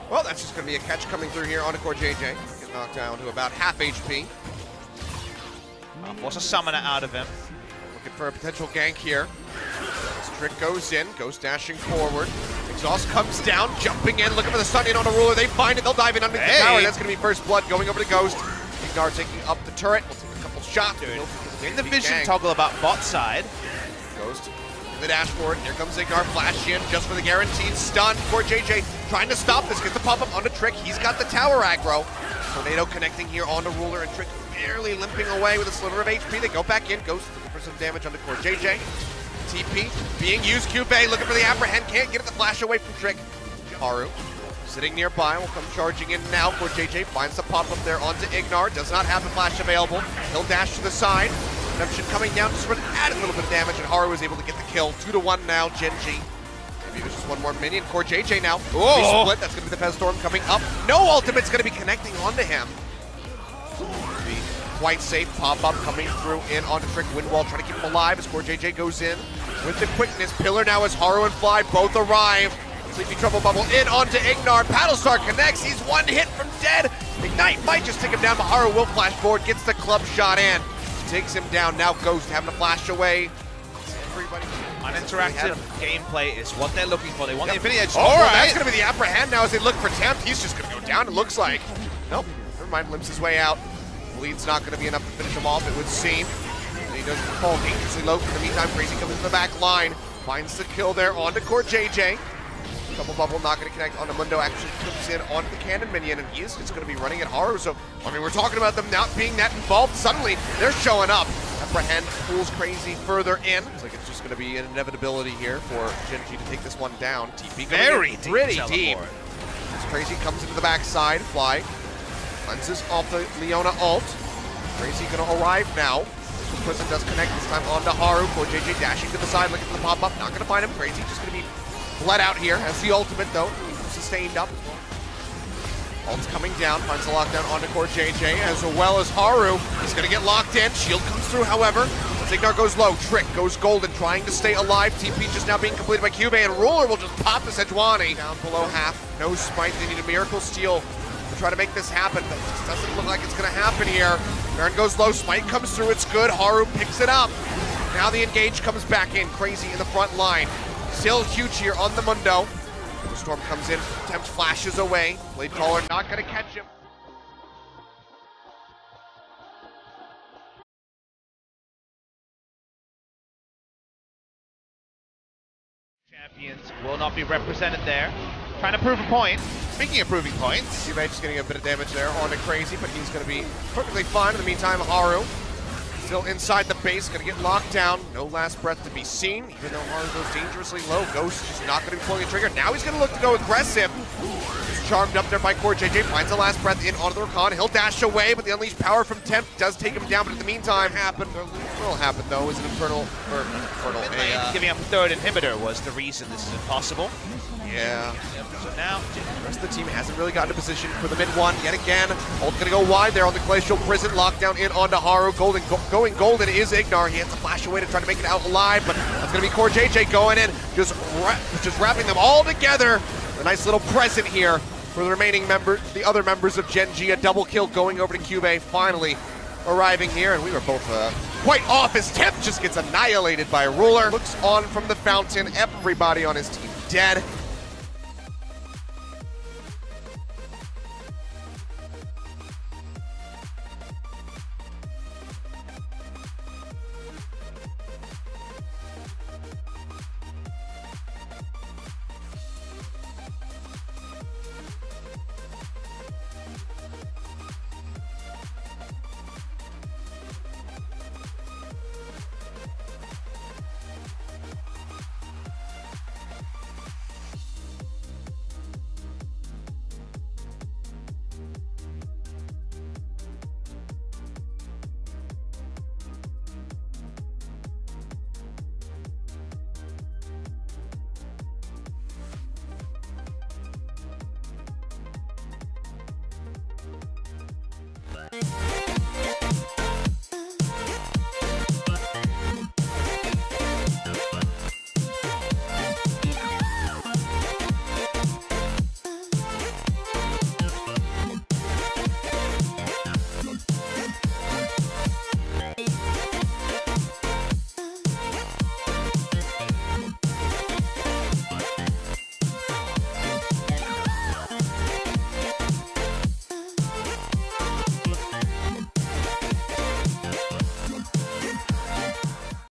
Well, that's just going to be a catch coming through here onto CoreJJ. Get knocked down to about half HP. Force a summoner out of him. Looking for a potential gank here. This Trick goes in, Ghost dashing forward. Exhaust comes down, jumping in, looking for the stun in on a ruler. They find it, they'll dive in underneath the tower. That's going to be first blood going over to Ghost. Ignar taking up the turret. We'll take a couple shots. In the vision toggle about bot side. Ghost in the dashboard. Here comes Ignar, flash in just for the guaranteed stun. CoreJJ trying to stop this, gets the pop up onto Trick. He's got the tower aggro. Tornado connecting here onto Ruler, and Trick barely limping away with a sliver of HP. They go back in. Ghost looking for some damage onto CoreJJ. TP being used. Cube looking for the apprehend. Can't get it. The flash away from Trick. Haru sitting nearby. Will come charging in now. CoreJJ finds the pop up there onto Ignar. Does not have the flash available. He'll dash to the side. Redemption coming down just for added a little bit of damage, and Haru was able to get the kill. 2-1 now. Gen G. Maybe there's just one more minion. CoreJJ now. They split. That's going to be the Fez Storm coming up. No ultimate's going to be connecting onto him. Be quite safe. Pop-up coming through in onto Trick. Windwall trying to keep him alive as CoreJJ goes in with the quickness. Pillar now as Haru and Fly both arrive. Sleepy Trouble Bubble in onto Ignar. Battlestar connects. He's one hit from dead. Ignite might just take him down, but Haru will flash forward. Gets the club shot in. Takes him down. Now Ghost having to flash away. Everybody. Uninteractive gameplay is what they're looking for. They want the Infinity Edge. All right. That's going to be the apprehend now as they look for Tempt. He's just going to go down, it looks like. Nope. Never mind. Limps his way out. Bleed's not going to be enough to finish him off, it would seem. He doesn't fall dangerously low. In the meantime, Crazy comes into the back line. Finds the kill there onto CoreJJ. Double Bubble not going to connect onto Mundo. Actually comes in onto the cannon minion, and he is just going to be running at Haru. So, I mean, we're talking about them not being that involved. Suddenly, they're showing up. Apprehend pulls Crazy further in. Looks like it's just going to be an inevitability here for Gen G to take this one down. TP very pretty deep. As Crazy comes into the backside, Fly cleanses off the Leona ult. Crazy going to arrive now. The Prison does connect this time onto Haru. CoreJJ dashing to the side, looking for the pop-up. Not going to find him. Crazy just going to be bled out here. Has the ultimate though. Sustained up. Ult's coming down. Finds the lockdown onto CoreJJ as well as Haru. He's going to get locked in. Shield comes through, however. Ignar goes low. Trick goes golden, trying to stay alive. TP just now being completed by Cube, and Ruler will just pop the Sejuani. Down below half. No smite. They need a miracle steal to try to make this happen, but it just doesn't look like it's going to happen here. Baron goes low. Smite comes through. It's good. Haru picks it up. Now the engage comes back in. Crazy in the front line. Still huge here on the Mundo. The Storm comes in. Tempt flashes away. Blade Caller not going to catch him. Champions will not be represented there. Trying to prove a point. Speaking of proving points, Cube just getting a bit of damage there onto Crazy, but he's going to be perfectly fine. In the meantime, Haru still inside the base, going to get locked down. No last breath to be seen, even though Haru goes dangerously low. Ghost is not going to be pulling the trigger. Now he's going to look to go aggressive. He's charmed up there by CoreJJ, finds the last breath in onto the Rakan. He'll dash away, but the unleashed power from Tempt does take him down. But in the meantime, what will happen though is an Infernal, giving up a third inhibitor was the reason this is impossible. Yeah. So now, the rest of the team hasn't really gotten a position for the mid one yet again. Ult's gonna go wide there on the Glacial Prison. Lockdown in onto Haru. Going golden is Ignar. He has to flash away to try to make it out alive, but that's gonna be CoreJJ going in, just wrapping them all together. A nice little present here for the remaining members, the other members of Gen G. A double kill going over to Cube, finally arriving here, and we were both quite off as Tempt just gets annihilated by Ruler. Looks on from the fountain. Everybody on his team dead.